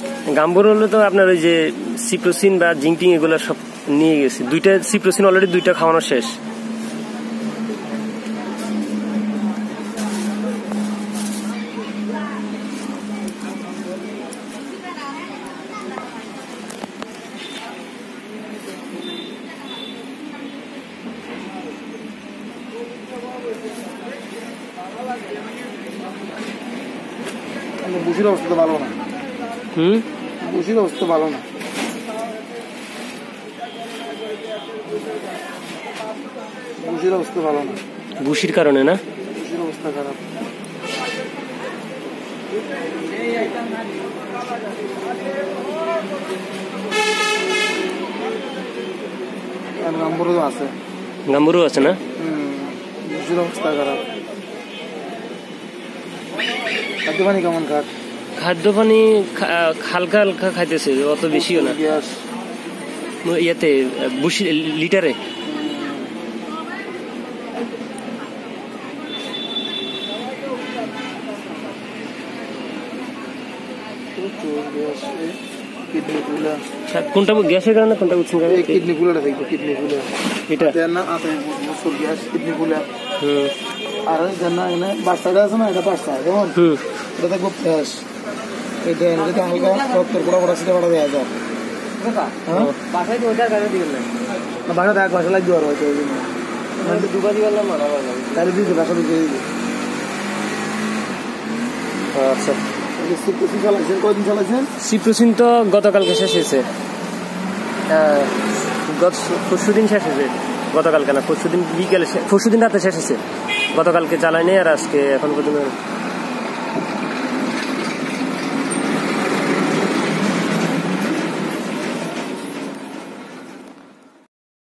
গাম্বুর হলে তো আপনার ওই যে সিপ্রোসিন বা জিংটিং এগুলো সব নিয়ে গেছে। দুইটা সিপ্রোসিন অলরেডি 2টা খাওয়ানো শেষ। বুসির অবস্থা ভালো না। বুসির অবস্থা ভালো না। বুসির অবস্থা ভালো না। বুসির কারণে না? বুসির অবস্থা খারাপ। গাম্বুরও আছে। গাম্বুরও আছে না? বুসির অবস্থা খারাপ। খাদ্য পানি কেমন খাট? খাদ্য পানি হালকা হালকা খাইতেছে, অত বেশিও না। ইয়াতে বুসি লিটারে কোনটা গ্যাসের কারণে কোনটা বুঝছেন? কিডনি ফুলাটা দেখবো, কিডনি ফুলা এটা না বছর গ্যাস কিডনি ফুলা। আর না বাচ্চাটা আছে না, এটা বাচ্চা যেমন এটা দেখবো গ্যাস। এটা হালকা রক্তের পোড়া পোড়া সেটা বাড়া দেওয়া যায়। বাসায় তো ওইটার কারণে দিবেন না, বাসা দেখ বাসা লাগবে আর হয়তো দুবার দিবেন মারা তাহলে দিতে বাসা দিতে দিবে। আচ্ছা, সিপ্রোসিন চালাইছেন কয়দিন চালাইছেন? সিপ্রোসিন তো গতকালকে শেষ হয়েছে। পরশুদিন শেষ হয়েছে। গতকালকে না, পরশুদিন বিকেলে, পরশুদিন রাতে শেষ হয়েছে। গতকালকে চালাই নেই আর আজকে এখন পর্যন্ত